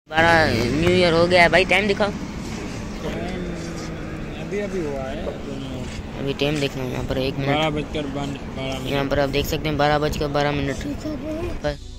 12 new year हो गया है भाई। टाइम दिखाओ। अभी हुआ है। अभी टाइम देखना है यहाँ पर 1 मिनट 12:12। यहाँ पर आप देख सकते हैं 12:12 बस।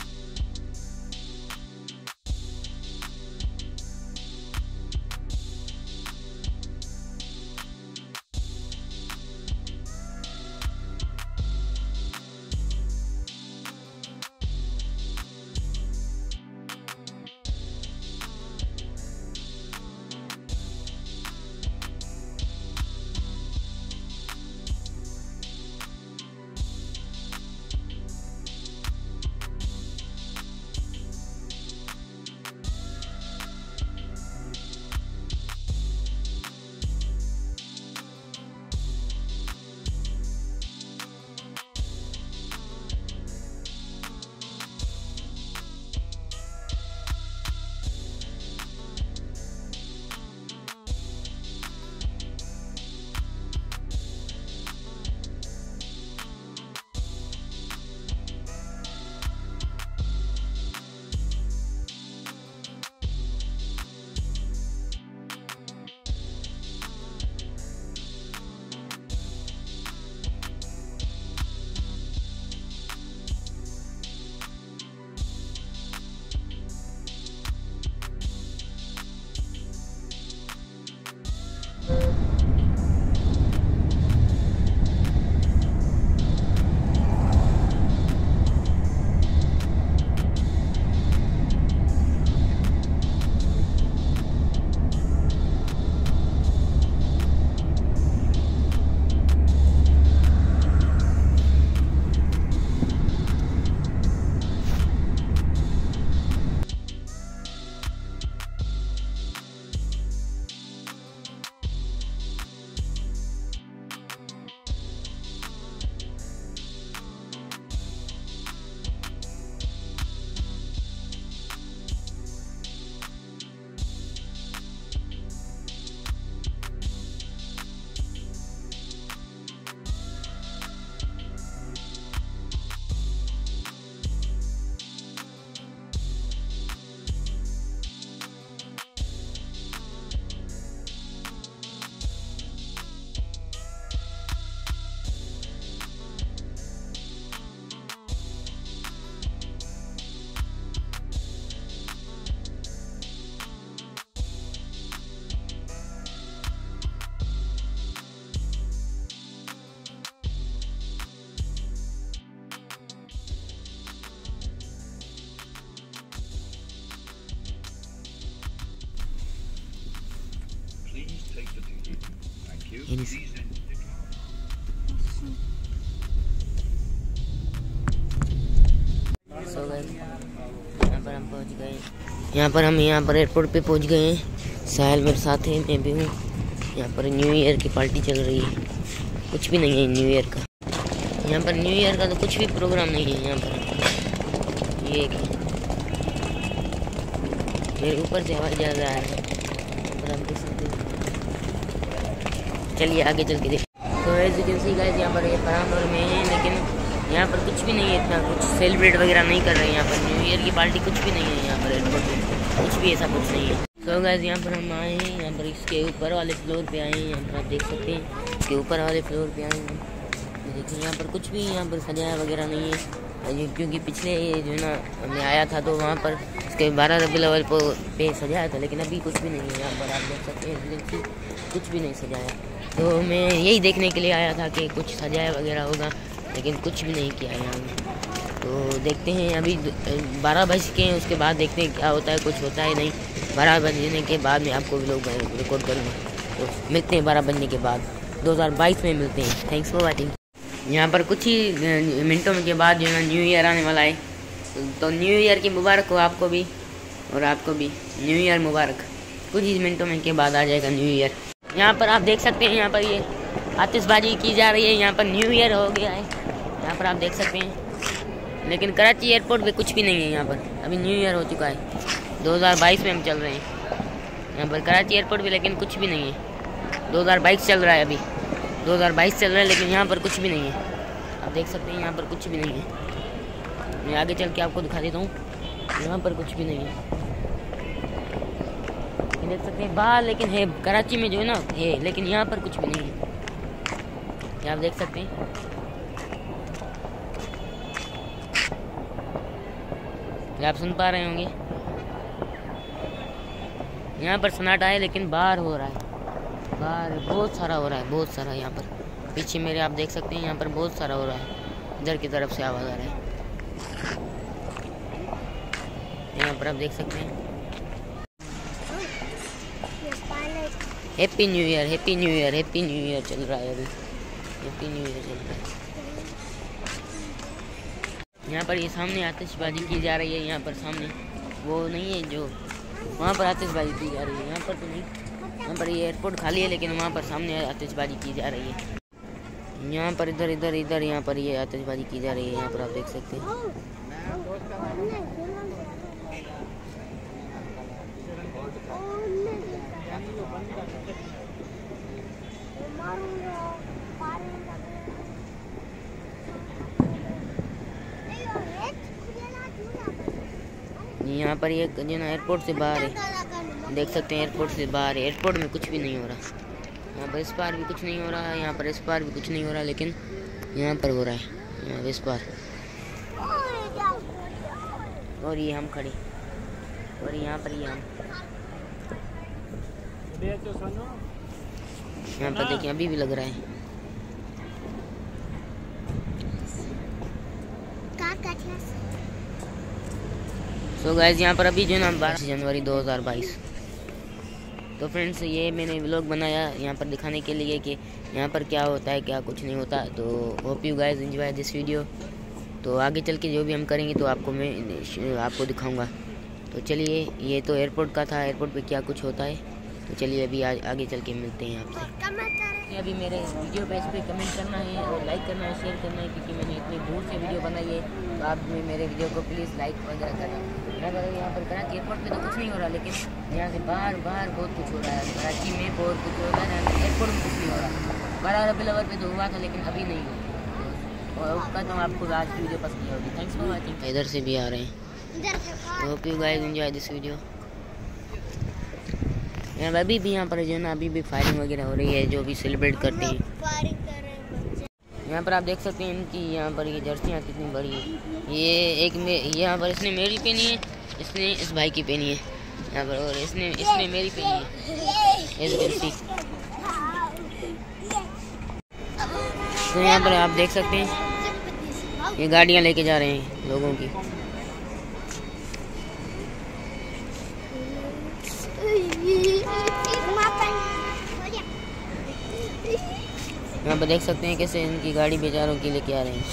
यहाँ पर हम एयरपोर्ट पे पहुँच गए हैं। साहिल मेरे साथ है, मैं भी हूँ। यहाँ पर न्यू ईयर की पार्टी चल रही है। कुछ भी नहीं है न्यू ईयर का। यहाँ पर न्यू ईयर का तो कुछ भी प्रोग्राम नहीं है। यहाँ पर ये मेरे ऊपर से हवाई जहाज आ रहा है। चलिए आगे चल के देखिए। तो as you can see guys, यहाँ पर ये फरामपुर में है, लेकिन यहाँ पर कुछ भी नहीं है। इतना कुछ सेलिब्रेट वगैरह नहीं कर रहे हैं। यहाँ पर न्यू ईयर की पार्टी कुछ भी नहीं है। यहाँ पर एयरपोर्ट में कुछ भी ऐसा कुछ नहीं है। तो गाइस यहाँ पर हम आए हैं। यहाँ पर इसके ऊपर वाले फ्लोर पे आए हैं। यहाँ पर आप देख सकते हैं इसके ऊपर वाले फ्लोर पे आए हैं। देखिए यहाँ पर कुछ भी यहाँ पर सजाया वगैरह नहीं है। क्योंकि पिछले जो है ना मैं आया था तो वहाँ पर इसके 12 रबी लेवल पे सजाया था, लेकिन अभी कुछ भी नहीं है। यहाँ पर आप देख सकते हैं कुछ भी नहीं सजाया। तो मैं यही देखने के लिए आया था कि कुछ सजाया वगैरह होगा, लेकिन कुछ भी नहीं किया यहाँ में। तो देखते हैं अभी 12 बज के, उसके बाद देखते हैं क्या होता है। कुछ होता है नहीं। 12 बजने के बाद मैं आपको व्लॉग रिकॉर्ड करूँगा। तो मिलते हैं 12 बजने के बाद, 2022 में मिलते हैं। Thanks for watching. यहाँ पर कुछ ही मिनटों के बाद जो है ना न्यू ईयर आने वाला है। तो न्यू ईयर की मुबारक हो आपको भी, और आपको भी न्यू ईयर मुबारक। कुछ ही मिनटों में के बाद आ जाएगा न्यू ईयर। यहाँ पर आप देख सकते हैं, यहाँ पर ये आतिशबाजी की जा रही है। यहाँ पर न्यू ईयर हो गया है, यहाँ पर आप देख सकते हैं। लेकिन कराची एयरपोर्ट पे कुछ भी नहीं है। यहाँ पर अभी न्यू ईयर हो चुका है, 2022 में हम चल रहे हैं यहाँ पर कराची एयरपोर्ट पे, लेकिन कुछ भी नहीं है। 2022 चल रहा है, अभी 2022 चल रहा है, लेकिन यहाँ पर कुछ भी नहीं है। आप देख सकते हैं यहाँ पर कुछ भी नहीं है। मैं आगे चल के आपको दिखा देता हूँ। यहाँ पर कुछ भी नहीं है। देख सकते हैं बाहर, लेकिन है कराची में जो है ना है, लेकिन यहाँ पर कुछ भी नहीं है। ये आप देख सकते हैं। ये आप सुन पा रहे होंगे, यहाँ पर सन्नाटा है, लेकिन बाहर हो रहा है, बाहर बहुत सारा हो रहा है, बहुत सारा। यहाँ पर पीछे मेरे आप देख सकते हैं, यहाँ पर बहुत सारा हो रहा है, इधर की तरफ से आवाज़ आ रहा है। यहाँ पर आप देख सकते हैं। Happy new year, happy new year, happy new year चल रहा है अभी, हैप्पी न्यू ईयर चल रहा है। यहाँ पर ये सामने आतिशबाजी की जा रही है, यहाँ पर सामने वो नहीं है जो वहाँ पर आतिशबाजी की जा रही है, यहाँ पर तो नहीं। यहाँ पर ये एयरपोर्ट खाली है, लेकिन वहाँ पर सामने आतिशबाजी की जा रही है। यहाँ पर इधर इधर इधर यहाँ पर ये आतिशबाजी की जा रही है, यहाँ पर आप देख सकते हैं। यहाँ पर ये जो ना एयरपोर्ट से बाहर है, देख सकते हैं, एयरपोर्ट से बाहर है। एयरपोर्ट में कुछ भी नहीं हो रहा, यहाँ पर इस पार भी कुछ नहीं हो रहा, यहाँ पर इस पार भी कुछ नहीं हो रहा, लेकिन यहाँ पर हो रहा है, यहाँ इस पार। और ये हम खड़े, और यहाँ पर ये हम, यहाँ पर देखिए अभी भी लग रहा है। तो गाइस यहाँ पर अभी जो ना 12 जनवरी 2022। तो फ्रेंड्स ये मैंने व्लॉग बनाया यहाँ पर दिखाने के लिए कि यहाँ पर क्या होता है, क्या कुछ नहीं होता। तो hope you guys enjoy this video. तो आगे चल के जो भी हम करेंगे तो आपको दिखाऊंगा। तो चलिए, ये तो एयरपोर्ट का था, एयरपोर्ट पे क्या कुछ होता है। तो चलिए अभी आगे चल के मिलते हैं आपसे। अभी मेरे वीडियो पे इस पर कमेंट करना है और लाइक करना है, शेयर करना है, क्योंकि मैंने इतनी दूर से वीडियो बनाई है। तो आप भी मेरे वीडियो को प्लीज़ लाइक वगैरह करना। यहाँ पर कराची एयरपोर्ट पे तो कुछ नहीं हो रहा, लेकिन यहाँ से बाहर बहुत कुछ हो रहा है। कराची में बहुत कुछ हो रहा है, एयरपोर्ट में कुछ नहीं हो रहा। 12 रबीउल अव्वल पे तो हुआ था, लेकिन अभी नहीं हुआ। और उसका तो आपको आज की वीडियो पसंद होगी। Thanks for watching. इधर से भी आ रहे हैं। Hope you guys enjoy this video. अभी भी यहाँ पर जो है ना अभी भी फायरिंग वगैरह हो रही है, जो भी सेलिब्रेट करते हैं। यहाँ पर आप देख सकते हैं इनकी यहाँ पर ये जर्सियाँ कितनी बड़ी है। ये एक में यहाँ पर इसने मेरी पहनी है, इसने इस भाई की पहनी है यहाँ पर, और इसने मेरी पहनी है इस जर्सी। तो यहाँ पर आप देख सकते हैं ये गाड़ियाँ लेके जा रहे हैं लोगों की। यहाँ पर देख सकते हैं कैसे इनकी गाड़ी बेचारों की लेके आ रहे हैं।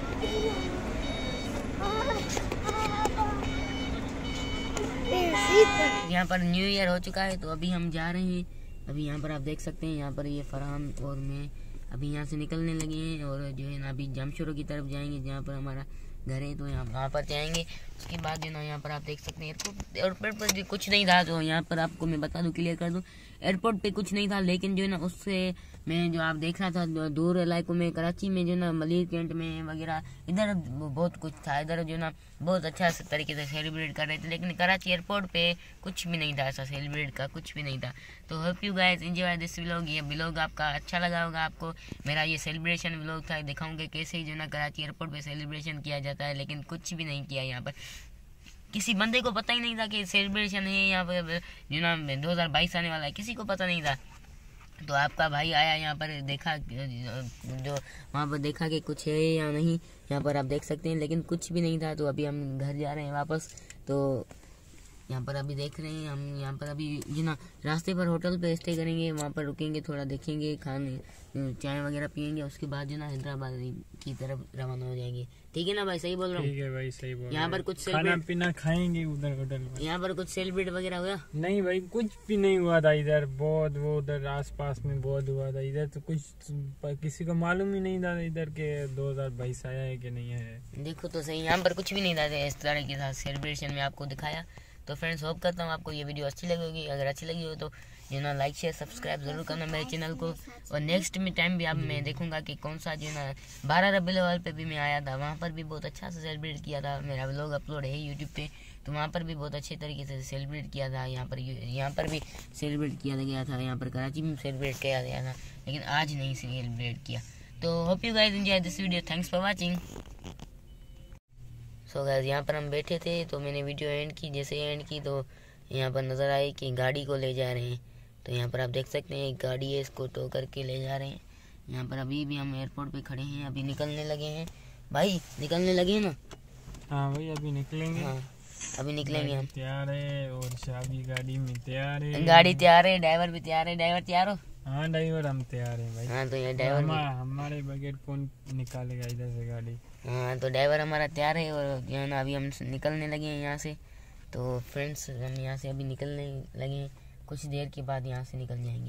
यहाँ पर न्यू ईयर हो चुका है, तो अभी हम जा रहे हैं। अभी यहाँ पर आप देख सकते हैं, यहाँ पर ये फरहान और मैं अभी यहाँ से निकलने लगे हैं, और जो है ना अभी जामशोरों की तरफ जाएंगे, जहाँ पर हमारा घर है। तो यहाँ वहाँ पर जाएंगे। उसके बाद जो ना यहाँ पर आप देख सकते हैं एयरपोर्ट पर भी कुछ नहीं था। तो यहाँ पर आपको मैं बता दूँ, क्लियर कर दूँ, एयरपोर्ट पे कुछ नहीं था, लेकिन जो है ना उससे मैं जो आप देख रहा था दूर इलाकों में, कराची में जो ना मलिर कैंट में वगैरह, इधर बहुत कुछ था। इधर जो ना बहुत अच्छा तरीके से सेलिब्रेट कर रहे थे, लेकिन कराची एयरपोर्ट पे कुछ भी नहीं था, ऐसा सेलिब्रेट का कुछ भी नहीं था। तो hope you guys enjoy this vlog. ये व्लॉग आपका अच्छा लगा होगा आपको। मेरा ये सेलिब्रेशन व्लॉग था, दिखाऊंगा कैसे जो ना कराची एयरपोर्ट पे सेलिब्रेशन किया जाता है, लेकिन कुछ भी नहीं किया। यहाँ पर किसी बंदे को पता ही नहीं था कि सेलिब्रेशन है यहाँ पर, जो ना 2022 आने वाला है, किसी को पता नहीं था। तो आपका भाई आया यहाँ पर, देखा जो वहाँ पर देखा कि कुछ है या नहीं, यहाँ पर आप देख सकते हैं, लेकिन कुछ भी नहीं था। तो अभी हम घर जा रहे हैं वापस। तो यहाँ पर अभी देख रहे हैं हम, यहाँ पर अभी जो ना रास्ते पर होटल पे स्टे करेंगे, वहाँ पर रुकेंगे, थोड़ा देखेंगे, खाने चाय वगैरह पियेंगे। उसके बाद जो ना हैदराबाद की तरफ रवाना हो जाएंगे। ठीक है ना भाई, सही बोल रहा हूँ? ठीक है भाई, सही बोल। यहाँ पर कुछ खाना पीना खाएंगे उधर होटल में। यहाँ पर कुछ सेलिब्रेट वगैरह हुआ? नहीं भाई, कुछ भी नहीं हुआ था इधर। बहुत वो उधर आस पास में बहुत हुआ था, इधर तो कुछ किसी को मालूम ही नहीं था इधर के 2022 आया है कि नहीं है। देखो तो सही, यहाँ पर कुछ भी नहीं था इस तरह के साथ सेलिब्रेशन में आपको दिखाया। तो फ्रेंड्स होप करता हूँ आपको ये वीडियो अच्छी लगी होगी। अगर अच्छी लगी हो तो जो ना लाइक शेयर सब्सक्राइब ज़रूर करना मेरे चैनल को। और नेक्स्ट में टाइम भी आप मैं देखूंगा कि कौन सा जो ना 12 रबीउल अव्वल पे भी मैं आया था, वहाँ पर भी बहुत अच्छा से सेलिब्रेट किया था। मेरा व्लॉग अपलोड है यूट्यूब पे, तो वहाँ पर भी बहुत अच्छे तरीके से सेलिब्रेट किया था। यहाँ पर भी सेलिब्रेट किया गया था, यहाँ पर कराची में सेलिब्रेट किया गया था, लेकिन आज नहीं सेलिब्रेट किया। तो hope you guys enjoy this video, thanks for watching. So guys यहाँ पर हम बैठे थे तो मैंने वीडियो एंड की। जैसे एंड की तो यहाँ पर नज़र आई कि गाड़ी को ले जा रहे हैं। तो यहाँ पर आप देख सकते हैं एक गाड़ी है, इसको टो करके ले जा रहे हैं। यहाँ पर अभी भी हम एयरपोर्ट पे खड़े हैं, अभी निकलने लगे हैं। भाई निकलने लगे हैं ना? हाँ भाई अभी निकलेंगे। हाँ अभी निकलेंगे हम। तैयार है और चाबी गाड़ी में तैयार है, गाड़ी तैयार है, ड्राइवर भी तैयार है। ड्राइवर तैयार हो? हाँ ड्राइवर हम तैयार हैं भाई। हाँ तो ये ड्राइवर हमारे बगैर कौन निकालेगा इधर से गाड़ी। हाँ तो ड्राइवर हमारा तैयार है और जो है ना अभी हम निकलने लगे हैं यहाँ से। तो फ्रेंड्स हम यहाँ से अभी निकलने लगे हैं, कुछ देर के बाद यहाँ से निकल जाएंगे।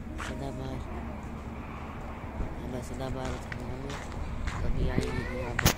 सदाबहार कभी आएंगे यहाँ पर।